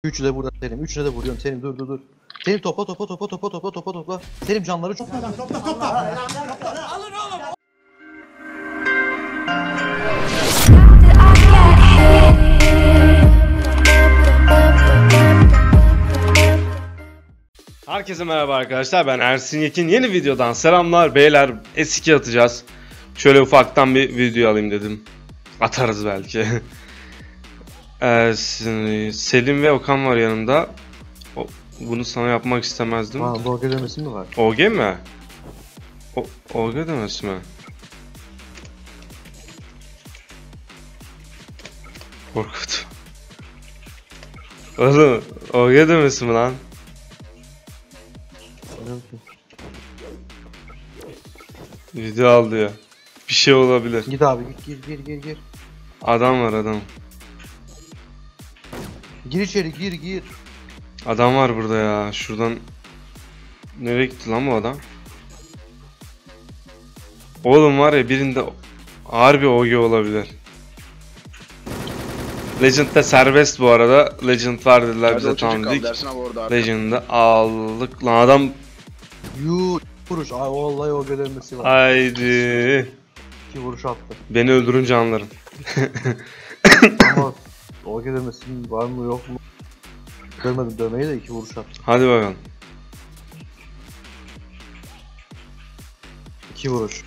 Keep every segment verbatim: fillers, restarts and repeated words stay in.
Üçü de burada Selim. Üçüne de vuruyorum. Selim dur dur dur. Selim topla topla topla topla topla topla topla. Selim canları çok. Topla topla topla. Alın oğlum. Herkese merhaba arkadaşlar, ben Ersin Yekin. Yeni videodan selamlar beyler. S iki atacağız. Şöyle ufaktan bir video alayım dedim. Atarız belki. ee, Selim ve Okan var yanımda. O, bunu sana yapmak istemezdim. Aa, O G demesi mi var? O G mi? O, O G demesi mi? Korkut. Oğlum O G demesi mi lan? Video aldı ya. Bir şey olabilir. Git abi git gir gir gir gir. Adam var adam. Gir içeri gir gir. Adam var burada ya. Şuradan nereye gitti lan bu adam? Oğlum var ya, birinde harbi O G olabilir. Legend'de serbest bu arada. Legend var dediler bize, tamam dedik. Legend'de aldık lan adam. Yuuu vuruş. Ay vallahi O G demesi var. Haydi. İki vuruş attı. Beni öldürünce anlarım. Ama O G demesi var mı yok mu? Görmedim dövmeyi de iki vuruş attı. Hadi bakalım. İki vuruş.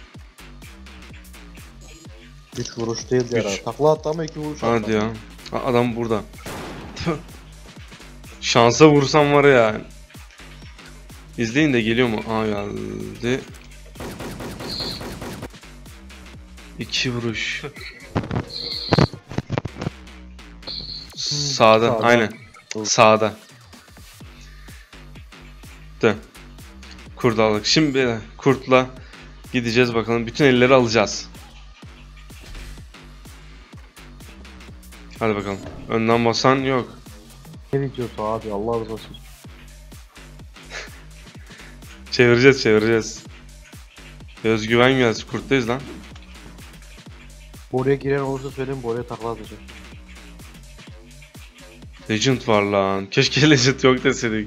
Üç vuruş değil ya. Takla attı ama iki vuruş attı. Hadi ya. Adam burada. Şansa vursam var ya. İzleyin de geliyor mu? Aa geldi. İki vuruş. Sağda, Sağda. aynen. Doğru. Sağda. Dön. Kurt aldık. Şimdi kurtla gideceğiz bakalım. Bütün elleri alacağız. Hadi bakalım. Önden basan yok. Ne videosu abi Allah razı olsun. Çevireceğiz çevireceğiz. Özgüven gelsin. Kurttayız lan. Oraya giren olursa söyleyeyim, oraya takla atacağım. Legend var lan. Keşke Legend yok deseydik.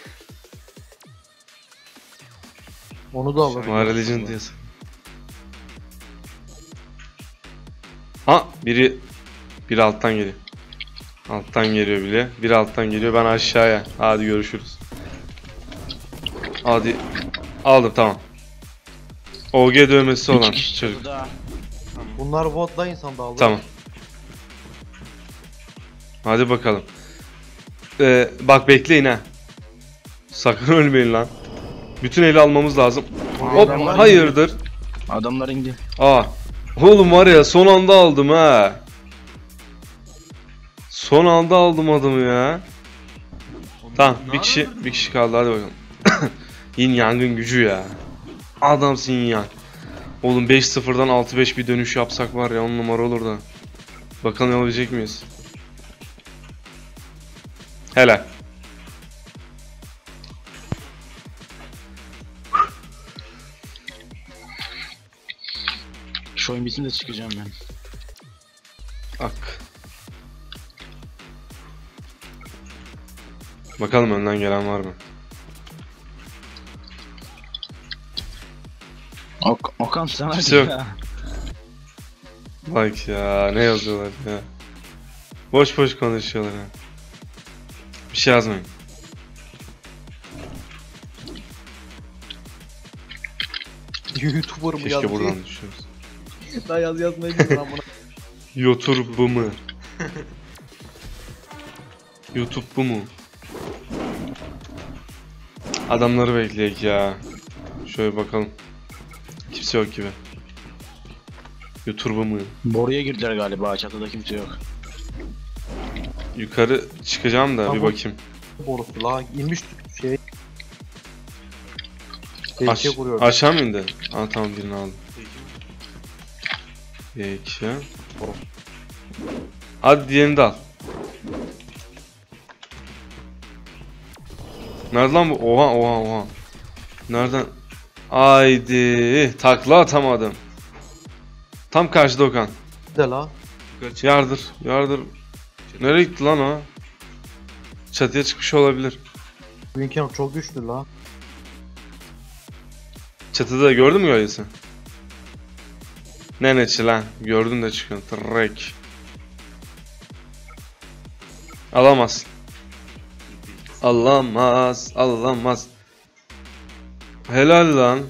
Onu da alırım. Mağara Legend diyorsun. Ha, biri biri alttan geliyor. Alttan geliyor bile. Biri alttan geliyor. Ben aşağıya. Hadi görüşürüz. Hadi. Aldım, tamam. O G dövmesi olan çocuk. Bunlar botla insan da aldı. Tamam. Hadi bakalım. Ee, bak bekleyin ha. Sakın ölmeyin lan. Bütün eli almamız lazım. Hop, Adamlar hayırdır? Adamlar indi. Aa. Oğlum var ya, son anda aldım ha. Son anda aldım adamı ya. Tamam, bir kişi bir kişi kaldı, hadi bakalım. Yin Yang'ın gücü ya. Adamsın Yin Yang. Oğlum beş sıfırdan altı beş bir dönüş yapsak var ya, on numara olur da. Bakalım yapabilecek miyiz? Helal. Şu oyun bitsin de çıkacağım ben. Ak. Bakalım önden gelen var mı? Ok Okan sana Kimse yok. ya. Bak ya, ne yazıyorlar ya. Boş boş konuşuyorlar ya. Bir şey yazmayın. YouTuber mı Keşke yazdı? buradan düşüyoruz. Daha yaz yazmayı bilmiyorum buna. YouTube bu mu? YouTube bu mu? Adamları bekleyek ya. Şöyle bakalım. Kimse yok gibi. YouTube bu mu? Boruya girdiler galiba, çatıda kimse yok. Yukarı çıkacağım da bir Tamam. bakayım. Borusu la inmiş şey. Aş Tehlike kuruyor. aşağı mı indi? Aa tamam, birini aldım. Peki. Hadi diğerini de al. Nerede lan bu? Oha oha oha. Nereden? Haydi. Takla atamadım. Tam karşıda Okan. De la. Yardır. Yardır. Nereye gitti lan o? Çatıya çıkmış olabilir. Bugünkü çok güçlü la. Çatıda gördün mü öyleyse? Ne neçi lan? Gördün de çıkın. Trek. Alamaz. Alamaz. Alamaz. Helal lan.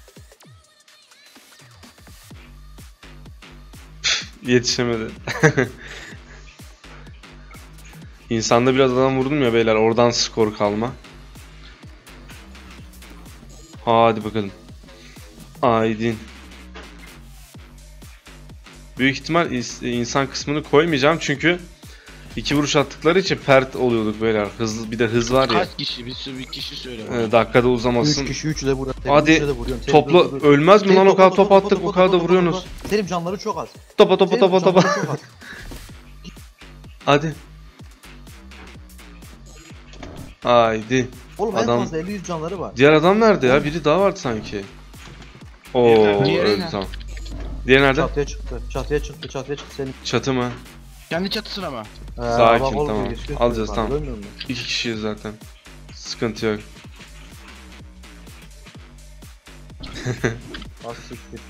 Püf, yetişemedi. İnsanda biraz adam vurdum ya beyler. Oradan skor kalma. Hadi bakalım. Aydin. Büyük ihtimal insan kısmını koymayacağım çünkü iki vuruş attıkları için pert oluyorduk beyler. Hızlı bir de hız var ya. Kaç kişi? Bir, sürü bir kişi söyle bana. E, dakikada uzamasın. üç kişi üç de vuruyor. Hadi, üçle de vuruyorum. Selim, Topla dur, dur, dur. ölmez mi Selim, lan o kadar topa, top topa, attık topa, o kadar da topa, topa, vuruyorsunuz. topa. Selim canları çok az. Topa topa Selim, topa topa. canları çok az. Hadi. Haydi. Oğlum en Adam- fazla elli yüz canları var. Diğer adam nerede ya? Biri daha vardı sanki. Oo, Diğeri öldü ne? tamam. Diğeri nerede? Çatıya çıktı. Çatıya çıktı. Çatıya çıktı Selim. Çatı mı? Kendi çatısına mı? Ee, Sakin, bak oğlum, tamam. geçiyor. Alacağız, Bak, tamam. görmüyor musun? İki kişiyiz zaten. Sıkıntı yok. Az siktir.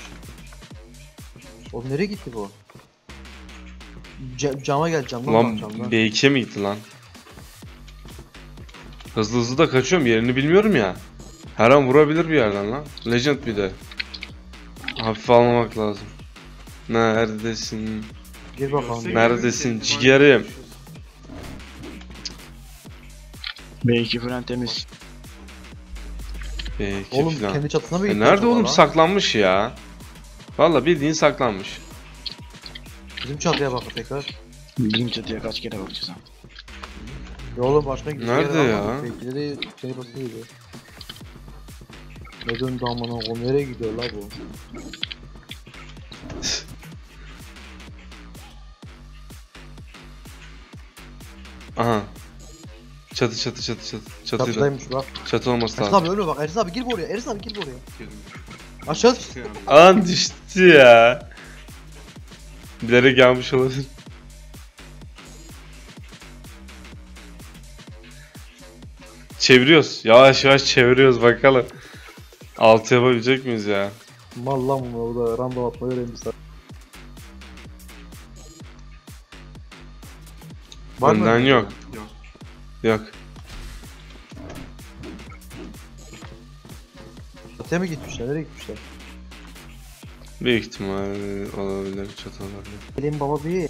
Oğlum nereye gitti bu? C cama gel camdan bak Ulan camdan. B ikiye mi gitti lan? Hızlı hızlı da kaçıyorum, yerini bilmiyorum ya. Her an vurabilir bir yerden lan. Legend bir de. Hafif almamak lazım. Neredesin? Gir bakalım. Neredesin ciğerim? B iki falan temiz. B iki Oğlum falan. kendi çatısına mı E gitti? nerede acaba oğlum lan? saklanmış ya? Valla bildiğin saklanmış. Bizim çatıya bak tekrar. Bizim çatıya kaç kere bakacağız ha? Ya oğlum başka gidecek Nerede yer ya? almadık. Belki de seni basın gidiyor. Ne döndü amına o nereye gidiyor la bu? Aha. Çatı çatı çatı çatı. Çatıyla. Çatıdaymış bak. Çatı olması Ersin lazım. abi ölme bak. Ersin abi gir buraya. Ersin abi gir buraya. Aşağı düştü. An düştü ya. Bilerek yanmış olabilir. Çeviriyoruz. Yavaş yavaş çeviriyoruz bakalım. Altı yapabilecek miyiz ya? Mal lan bunu orada random atmayı öğrenmişler. Var mı Önden öyle? yok. Yok. Çatıya mı gitmişler? Nereye gitmişler? Büyük ihtimal olabilir. Çatı olabilir. Selim baba bir.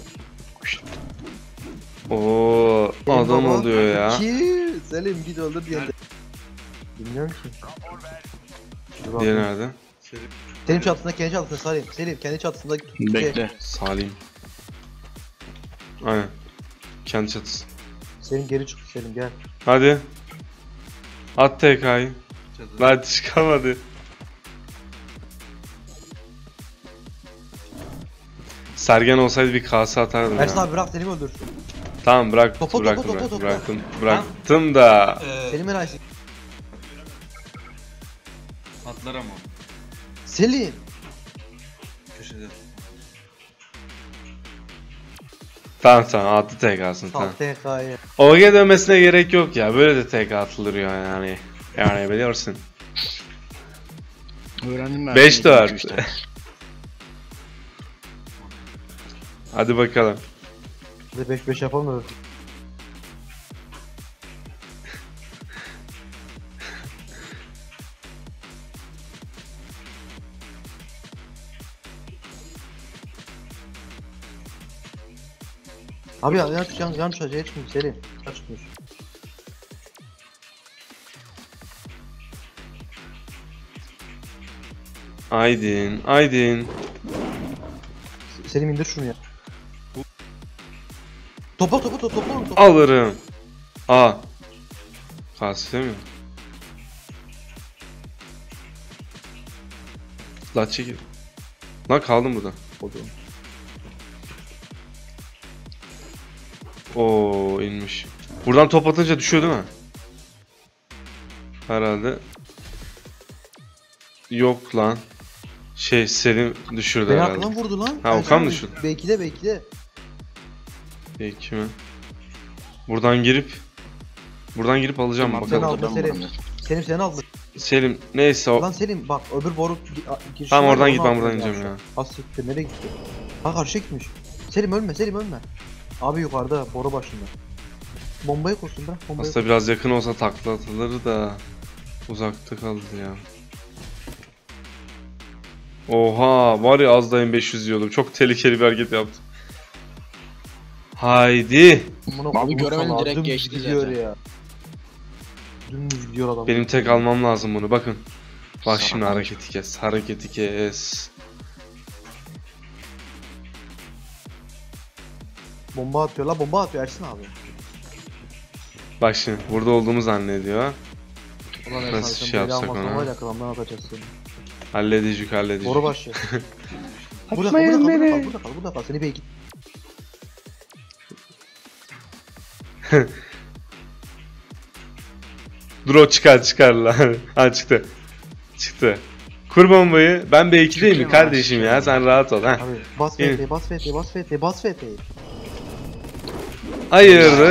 Oo, Selim adam baba oluyor ya. İki. Selim git öldür diye. Bilmiyorum ki. Dur Diğeri bakayım. nerede? Selim çatısında kendi çatısında Salim. Selim kendi çatısında şey, Bekle. Salim. Aynen. Kendi çatısı. Selim geri çık Selim gel. Hadi. At T K'yı. Lan çıkamadı. Sergen olsaydı bir kase atardım Ersin ya. abi bırak Selim öldürsün. Tamam bırak, Topa, topa, bıraktım, topa, bıraktım, topa. bıraktım, bıraktım da. Selim en iyisi. Atlar ama Selim. köşede. Tamam tamam attı T K'sın tamam. Sal T K'yı. O G dönmesine gerek yok ya, böyle de T K atılır ya yani. Yani biliyorsun. Öğrendim ben. beş dört. İki, üç tane. Hadi bakalım. Hadi beş beş yapalım mı? Abi ya yan yan yan şuraya çıkmış Selim. Çıkmış. Aydın, Aydın. Selim indir şunu ya. Topa topa topa topa topa. Alırım. Aa. Kase mi? La çekil. Lan kaldım burada. Oo inmiş. Buradan top atınca düşüyor değil mi? Herhalde. Yok lan. Şey Selim düşürdü Beni herhalde. aklından vurdu lan. Ha, Okan mı düşürdü? Belki de belki de. Peki mi? Buradan girip Buradan girip alacağım Tamam, Sen bakalım. aldın ben Selim. buldum. Selim seni aldı. Selim neyse o. Lan Selim bak öbür boru girişi Tamam, var ya, oradan onu git, ben aldın buradan ya ineceğim aşağı. ya. Az siktir nereye gitti? Ha karşıya gitmiş. Selim ölme Selim ölme. Abi yukarıda boru başında. Bombayı kursun bırak bombayı. Aslında biraz yakın olsa takla atılır da uzakta kaldı ya. Oha var ya, az daha beş yüz yiyordum. Çok tehlikeli bir hareket yaptım. Haydi. Buna Abi kodumun göremedim, salağı, direkt dümdüz geçti gidiyor zaten. ya. Dümdüz gidiyor adam. Benim tek almam lazım bunu, bakın. Bak şimdi Sana- hareketi kes. Hareketi kes. Bomba atıyor la bomba atıyor Ersin abi. Bak şimdi burada olduğumu zannediyor. Ulan Nasıl Ersin şey abi, yapsak böyle ona? almazsan var ya kılamdan atacağız seni. Halledicik halledicik. Boru başı. Burada kal, burada kal, burada kal, burada kal, burada kal. Seni belki... Dur o çıkar çıkar lan. Ha çıktı. Çıktı. Kur bombayı. Ben B ikideyim mi Çıkayım kardeşim abi. ya, sen rahat ol ha. Abi bas İyi. F T'yi, bas F T'yi, bas F T'yi, bas F T'yi. Hayırdır?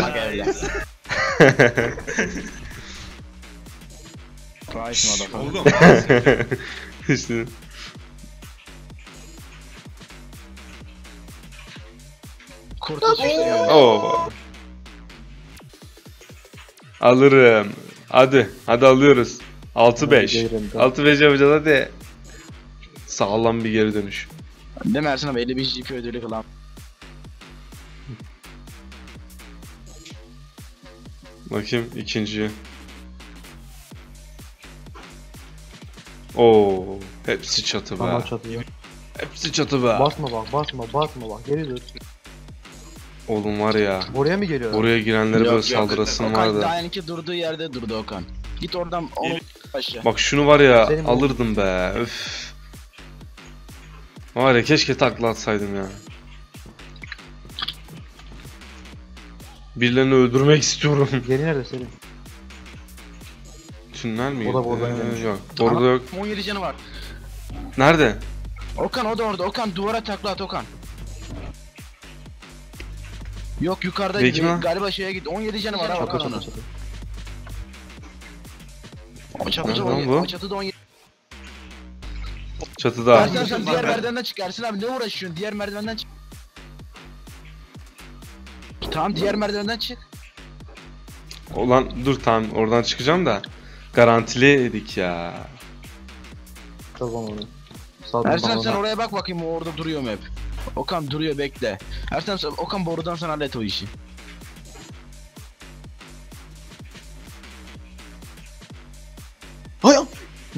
Price motherfucker. Oğlum. İşte. Kurtuluş işte. Oo. Alırım. Hadi. Hadi alıyoruz. altı beş. Gelirim ben. altı beş yapacağız hadi. Sağlam bir geri dönüş. Değil mi Ersin abi, elli beş G P ödülü kalan. Bakayım ikinciyi. Oo, hepsi çatı be. Tamam çatıyor. Hepsi çatı be. Basma bak, basma, basma bak. Geri dur. Oğlum var ya. Oraya mı geliyor? Oraya girenlere Yok, böyle yok. saldırasın var Okan da. daha yeni durduğu yerde durdu Okan. Git oradan onu aşağı. Bak şunu var ya, Senin bu- alırdım be. Öf. Var ya, keşke takla atsaydım ya. Birilerini öldürmek istiyorum. Geri nerede Selim? Tünel mi? O da buradan Ee, gelmiş. Yok. Orada yok. on yedi canı var. Nerede? Okan o da orada. Okan duvara takla at Okan. Yok yukarıda Peki mi? galiba şeye git. on yedi canı var ha Çatı Okan çatı onun. çatı. O çatıda Nerede on lan yedi. bu? O çatıda on yedi. Çatıda. Ersin sen diğer merdivenden çık. Ersin abi ne uğraşıyorsun? Diğer merdivenden çık. Tamam diğer merdivenden çık. Ulan dur, tamam oradan çıkacağım da. Garantiliydik ya. Kazan onu. Sağdan Ersin abi sen bana. oraya bak bakayım, o orada duruyor mu hep? Okan duruyor, bekle. Ersin abi sen- Okan borudan sen hallet o işi. Hay al.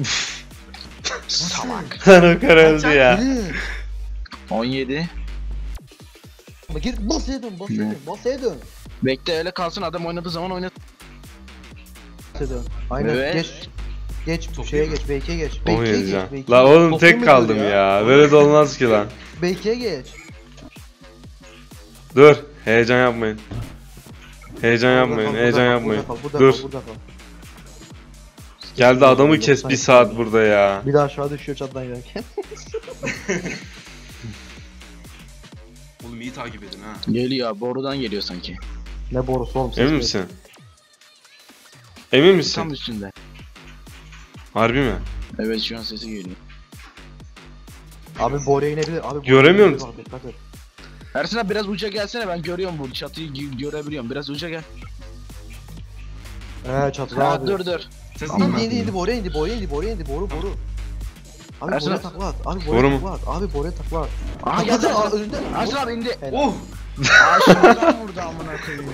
Salak. Lan o kadar öldü ya. Geri. on yedi. Bak gir basaya dön, basaya dön, basaya dön. Bekle öyle kalsın, adam oynadığı zaman oynat. Basaya dön. Aynen Evet. geç. Geç Çok şeye iyi. geç, B iki'ye geç. B iki'ye geç. Oynayacağım. B iki'ye La geç. oğlum Topluyor tek mudur kaldım ya. Böyle de olmaz ki lan. B iki'ye geç. Dur. Heyecan yapmayın. Heyecan Burada yapmayın. kal, Heyecan burada kal, yapmayın. burada kal, burada Dur. kal, burada kal. Geldi adamı kes bir saat burada ya. Bir daha aşağı düşüyor çattan giderken. Oğlum iyi takip edin ha. Geliyor, borudan geliyor sanki. Ne borusu oğlum ses Emin mi? misin? Emin misin? Tam üstünde. Harbi mi? Evet şu an sesi geliyor. Abi boruya inebilir. Abi boruya Göremiyorum. inebilir, bak, dikkat et. Ersin abi biraz uca gelsene, ben görüyorum bu çatıyı gö- görebiliyorum. Biraz uca gel. Eee çatıda Ha abi. dur dur. Ses İndi mi? indi indi boruya indi boruya indi boruya indi boru boru. Abi Ersin boruya abi. takla at. Abi Boru boruya mu? takla at. Abi boruya takla at. Aha Takla geldi. at, aa, önünde. Ersin abi indi. Helal. Oh! Aa şimdiden vurdu amına koyayım.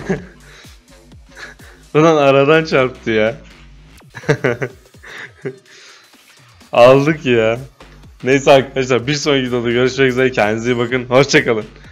Ulan aradan çarptı ya. Aldık ya. Neyse arkadaşlar, bir sonraki videoda görüşmek üzere. Kendinize iyi bakın. Hoşçakalın.